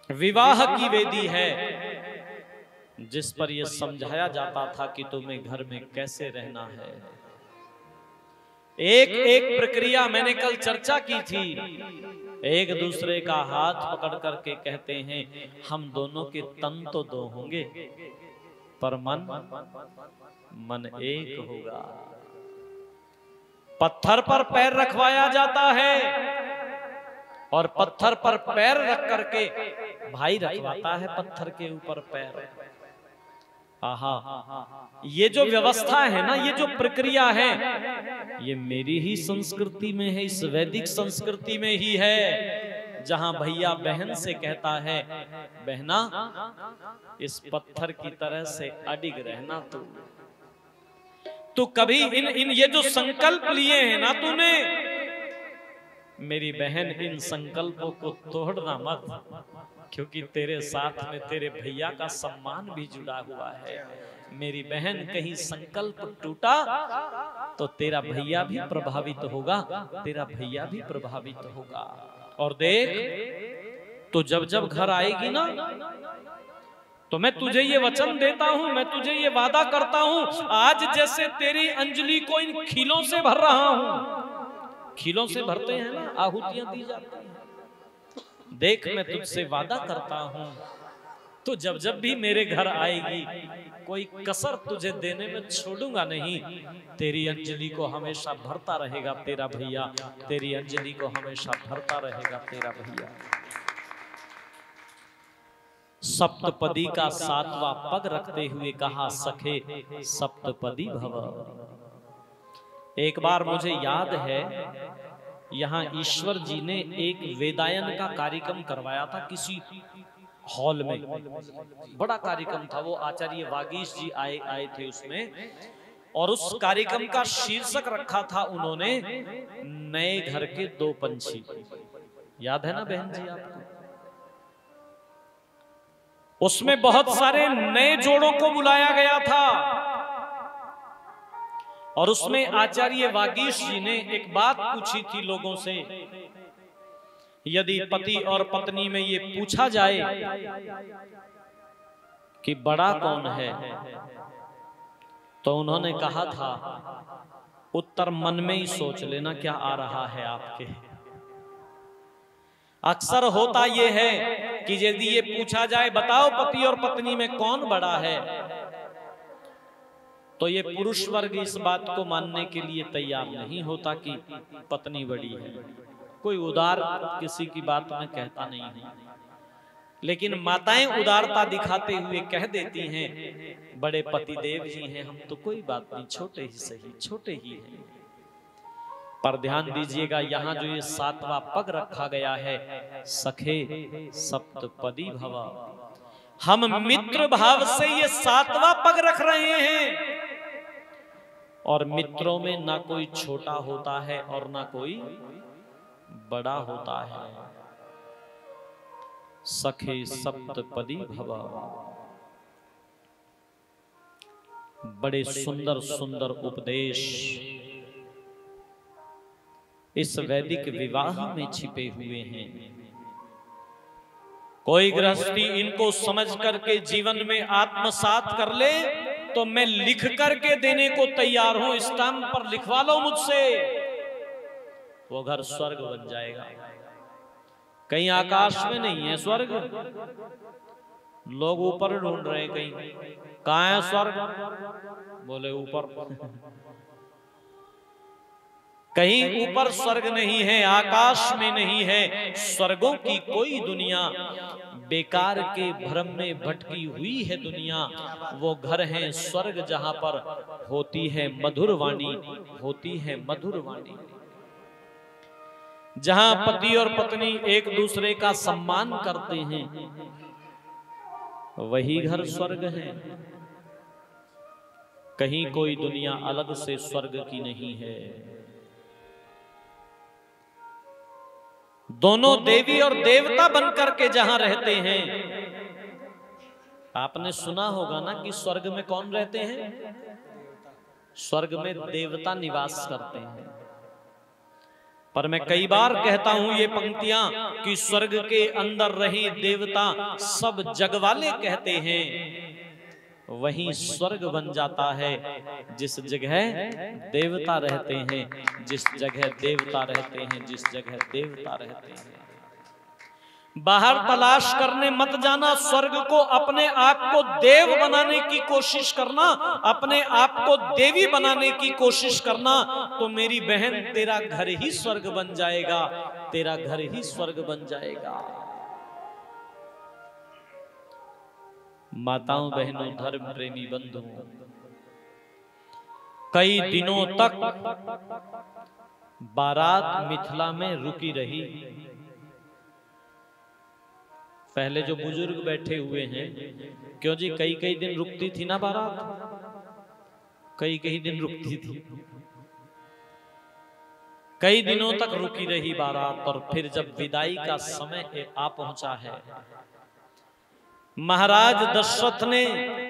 विवाह की वेदी है जिस पर यह समझाया जाता था कि तुम्हें घर में कैसे रहना है। एक एक प्रक्रिया मैंने कल चर्चा की थी। एक दूसरे का हाथ पकड़ करके कहते हैं हम दोनों के तन तो दो होंगे पर मन एक होगा। पत्थर पर पैर रखवाया जाता है और पत्थर पर पैर रख करके भाई रखवाता है पत्थर के ऊपर पैर। आहा, ये जो व्यवस्था है ना, ये जो प्रक्रिया है, ये मेरी ही संस्कृति में है, इस वैदिक संस्कृति में ही है, जहां भैया बहन से कहता है बहना इस पत्थर की तरह से अडिग रहना। तू कभी इन ये जो संकल्प लिए हैं ना तूने, मेरी बहन इन संकल्पों को तोड़ना मत, क्योंकि तेरे साथ में तेरे भैया का सम्मान भी जुड़ा हुआ है। मेरी बहन कहीं संकल्प टूटा तो तेरा भैया भी प्रभावित होगा, तेरा भैया भी प्रभावित होगा। और देख तो जब जब घर आएगी ना तो मैं तुझे ये वचन देता हूं, मैं तुझे ये वादा करता हूं, आज जैसे तेरी अंजलि को इन खीलों से भर रहा हूं, खीलों से भरते हैं ना, आहुतियां दी जाती हैं। देख मैं तुझसे वादा करता हूं तो जब जब भी मेरे घर आएगी कोई कसर तुझे देने में छोड़ूंगा नहीं। तेरी अंजलि को हमेशा भरता रहेगा तेरा भैया, तेरी अंजलि को हमेशा भरता रहेगा तेरा भैया। सप्तपदी का 7वां पग रखते हुए कहा सखे सप्तपदी भव। एक बार मुझे याद है यहाँ ईश्वर जी ने एक वेदायन का कार्यक्रम करवाया था किसी हॉल में, बड़ा कार्यक्रम था वो। आचार्य वागीश जी आए थे उसमें, और उस कार्यक्रम का शीर्षक रखा था उन्होंने नए घर के 2 पंछी। याद है ना बहन जी आपको? उसमें बहुत सारे नए जोड़ों को बुलाया गया था और उसमें आचार्य वागीश जी ने एक बात पूछी थी लोगों से, यदि पति और पत्नी में ये पूछा जाए कि बड़ा कौन है, तो उन्होंने कहा था उत्तर मन में ही सोच लेना क्या आ रहा है आपके। अक्सर होता यह है कि यदि ये पूछा जाए बताओ पति और पत्नी में कौन बड़ा है, तो ये पुरुष वर्ग इस बात को मानने के लिए तैयार नहीं होता कि पत्नी बड़ी है। कोई उदार किसी की बात में कहता नहीं है, लेकिन माताएं उदारता दिखाते हुए कह देती हैं बड़े पतिदेव जी हैं, हम तो कोई बात नहीं, छोटे ही सही, छोटे ही हैं। पर ध्यान दीजिएगा यहाँ जो ये 7वां पग रखा गया है सखे सप्तपदी भव, हम मित्र भाव से ये 7वां पग रख रहे हैं। और मित्रों में ना कोई छोटा होता है और ना कोई बड़ा होता है। सखे सप्तपदी भव, बड़े सुंदर सुंदर उपदेश इस वैदिक विवाह में छिपे हुए हैं। कोई गृहस्थी इनको समझ करके जीवन में आत्मसात कर ले तो मैं लिख करके देने को तैयार हूं, स्टैम्प पर लिखवा लो मुझसे, वो घर स्वर्ग बन जाएगा। कहीं आकाश में नहीं है स्वर्ग, लोग ऊपर ढूंढ रहे हैं कहीं, कहां है स्वर्ग, बोले ऊपर। कहीं ऊपर स्वर्ग नहीं है, आकाश में नहीं है। स्वर्गों की कोई दुनिया, बेकार के भ्रम में भटकी हुई है दुनिया। वो घर है स्वर्ग जहां पर होती है मधुर वाणी, होती है मधुर वाणी, जहां पति और पत्नी एक दूसरे का सम्मान करते हैं, वही घर स्वर्ग है। कहीं कोई दुनिया अलग से स्वर्ग की नहीं है। दोनों देवी और देवता बनकर के जहां रहते हैं, आपने सुना होगा ना कि स्वर्ग में कौन रहते हैं? स्वर्ग में देवता निवास करते हैं। पर मैं कई बार कहता हूं ये पंक्तियां कि स्वर्ग के अंदर रहे देवता सब जग वाले कहते हैं, वहीं स्वर्ग बन जाता है जिस जगह देवता रहते हैं, जिस जगह देवता रहते हैं, जिस जगह देवता रहते हैं। बाहर तलाश करने मत जाना, स्वर्ग को अपने आप को देव बनाने की कोशिश करना, अपने आप को देवी बनाने की कोशिश करना, तो मेरी बहन तेरा घर ही स्वर्ग बन जाएगा, तेरा घर ही स्वर्ग बन जाएगा। माताओं बहनों धर्म प्रेमी बंधुओं, कई दिनों तक बारात मिथिला में रुकी रही। पहले जो बुजुर्ग बैठे हुए हैं, क्यों जी कई कई दिन रुकती थी ना बारात, कई कई दिन रुकती थी, कई दिनों तक रुकी रही बारात। और फिर जब विदाई का समय आ पहुंचा है, महाराज दशरथ ने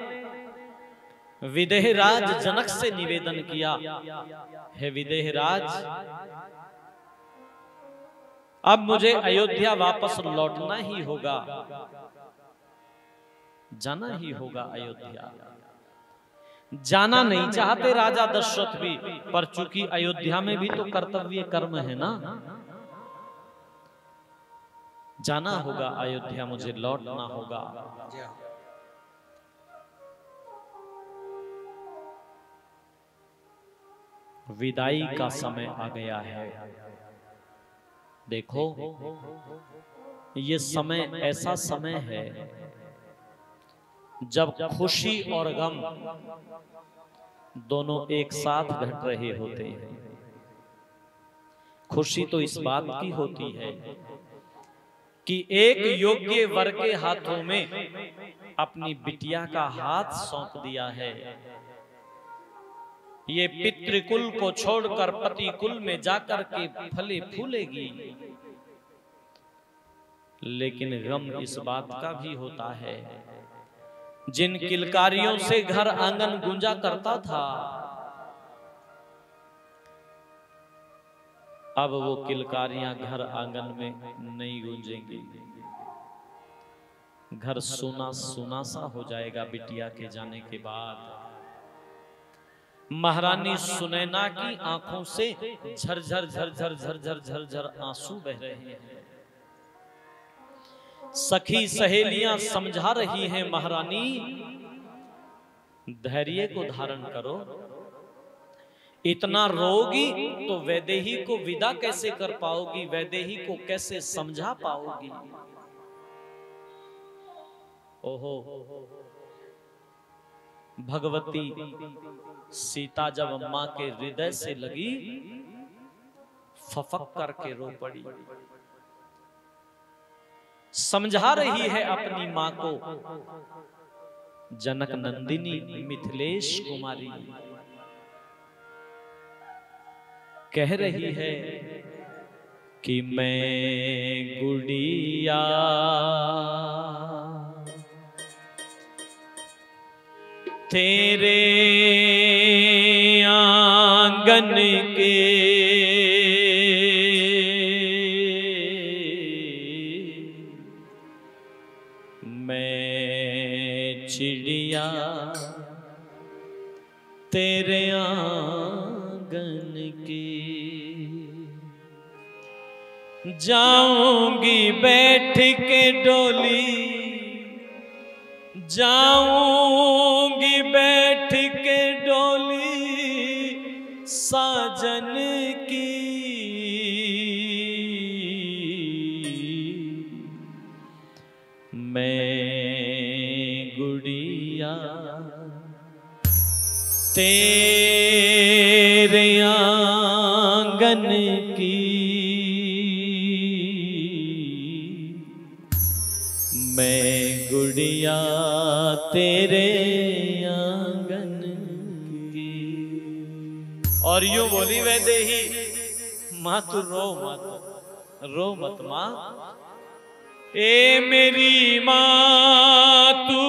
विदेहराज जनक से निवेदन किया, हे विदेहराज, अब मुझे अयोध्या वापस लौटना ही होगा, जाना ही होगा अयोध्या। जाना नहीं चाहते राजा दशरथ भी, पर चूंकि अयोध्या में भी तो कर्तव्य कर्म है ना, जाना होगा अयोध्या, मुझे लौटना होगा। विदाई का समय आ गया है। देखो, ये समय ऐसा समय है जब खुशी और गम दोनों एक साथ घट रहे होते हैं। खुशी तो इस बात की होती है कि एक योग्य वर के हाथों में अपनी बिटिया का हाथ सौंप दिया है। ये पितृकुल को छोड़कर पति कुल में जाकर के फले फूलेगी। लेकिन गम इस बात का भी होता है, जिन किलकारियों से घर आंगन गूंजा करता था, अब वो किलकारियां घर आंगन में नहीं गूंजेंगी। घर सूना सूना सा हो जाएगा बिटिया के जाने के बाद। महारानी सुनैना की आंखों से झरझर झरझर झरझर झरझर आंसू बह रहे हैं। सखी सहेलियां समझा रही हैं, महारानी धैर्य को धारण करो, इतना रोगी तो वैदेही को विदा कैसे कर पाओगी, वैदेही को कैसे समझा पाओगी। ओहो, भगवती सीता जब मां के हृदय से लगी, फफक करके रो पड़ी। समझा रही है अपनी मां को, जनक नंदिनी मिथिलेश कुमारी कह रही है कि मैं गुड़िया तेरे आंगन के मैं चिड़िया तेरे आंगन की जाऊंगी बैठ के डोली, जाऊंगी बैठ के डोली साजन की, मैं गुड़िया तेरे आंगन की, मैं गुड़िया तेरे आंगन की। और यूं बोली वैदेही, मां तू रो मत, रो मत मां, ए मेरी मां तू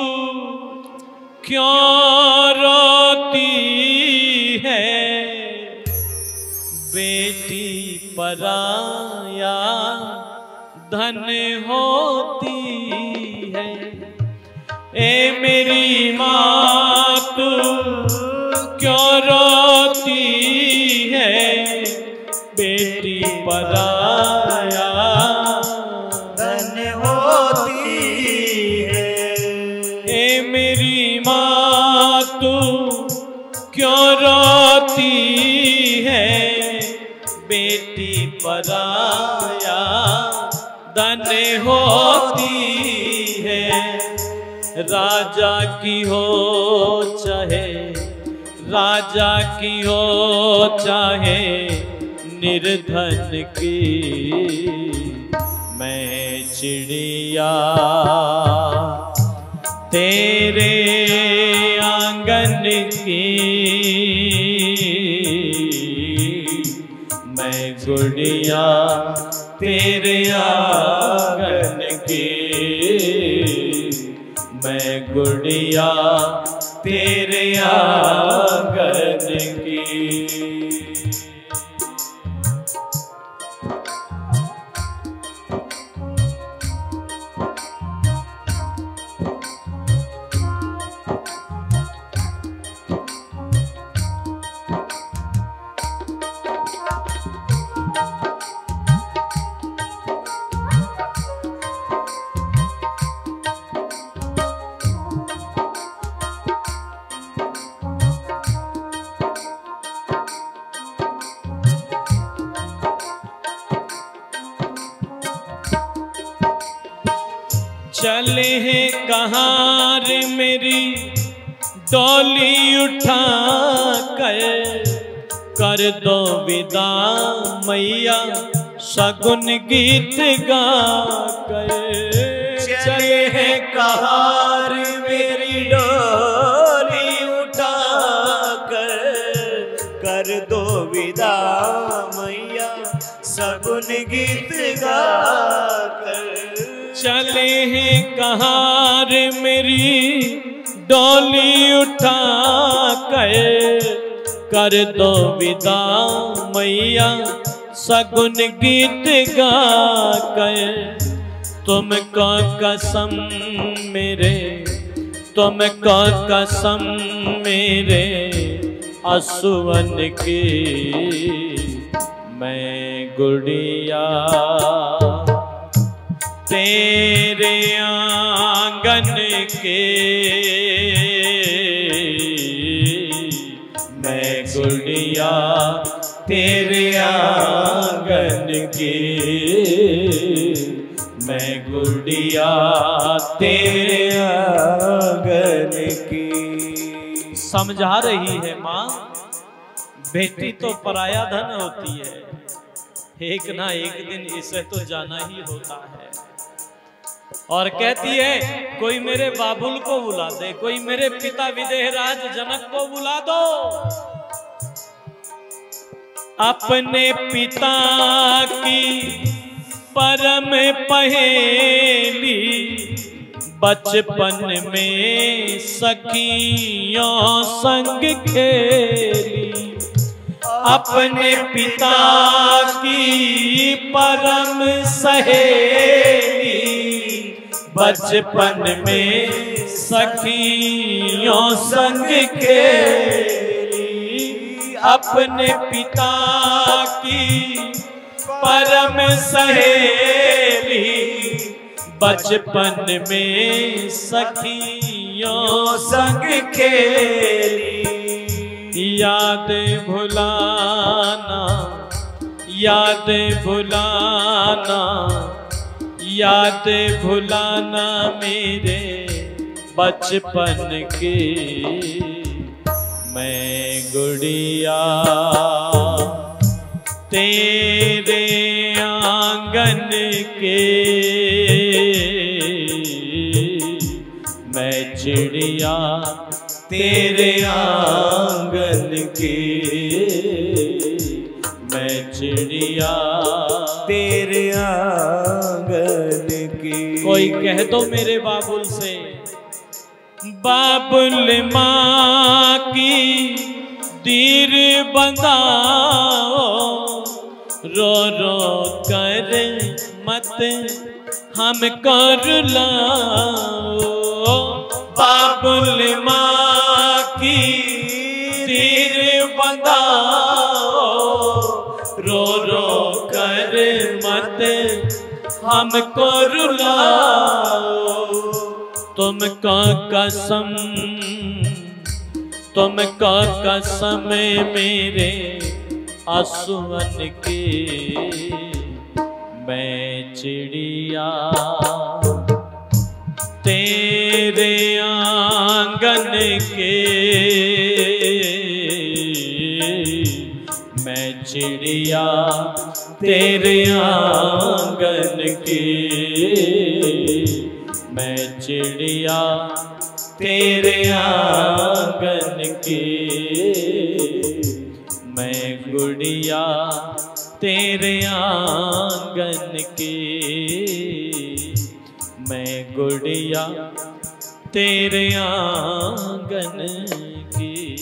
क्यों रोती है, बेटी पराया धन होती है। ए मेरी माँ तू क्यों रोती है, बेटी पराया धन होती है। ए मेरी माँ तू क्यों रोती है, बेटी पराया धन होती है। राजा की हो चाहे, राजा की हो चाहे निर्धन की, मैं चिड़िया तेरे आंगन की, मैं गुड़िया तेरे आंगन की, मैं गुड़िया तेरे आंगन की। चले हैं कहाँ रे मेरी डोली उठा कर दो विदा मैया शगुन गीत गा कर। चले हैं कहाँ रे मेरी डोली उठा कर दो विदा मैया शगुन गीत गा कर। चले हैं कहाँ रे मेरी डोली उठा कर दो विदा मैया शगुन गीत गा कर। तुमको कसम मेरे, तुमको कसम मेरे असुवन की, मैं गुड़िया तेरे आंगन के, मैं गुड़िया तेरे आंगन की, मैं गुड़िया तेरे आंगन की। समझा रही है माँ, बेटी तो पराया धन होती है, एक ना एक दिन इसे तो जाना ही होता है। और कहती है कोई मेरे बाबुल को बुला दे, कोई मेरे पिता विदेहराज जनक को बुला दो। अपने पिता की परम पहेली बचपन में सखियों संग खेली। अपने पिता की परम सहेली बचपन में सखियों संग खेली। अपने पिता की परम सहेली बचपन में सखियों संग खेली। याद भुलाना, याद भुलाना, याद भुलाना मेरे बचपन की, मैं गुड़िया तेरे आंगन के, मैं चिड़िया तेरे आंगन की, मैं चिड़िया तेरे आंगन की। कोई कह दो मेरे बाबुल से, बाबुल माँ की दीर बंधाओ, रो रो कर मत हमको रुलाओ, बाबुल माँ की तीर बंधाओ, रो रो कर मत हमको रुलाओ। तुमको कसम मेरे आंसुअन की, मैं चिड़िया तेरे आंगन के, मैं चिड़िया तेरे आंगन की, मैं चिड़िया तेरे आंगन की, मैं गुड़िया तेरे आंगन की, मैं गुड़िया तेरे आंगन की।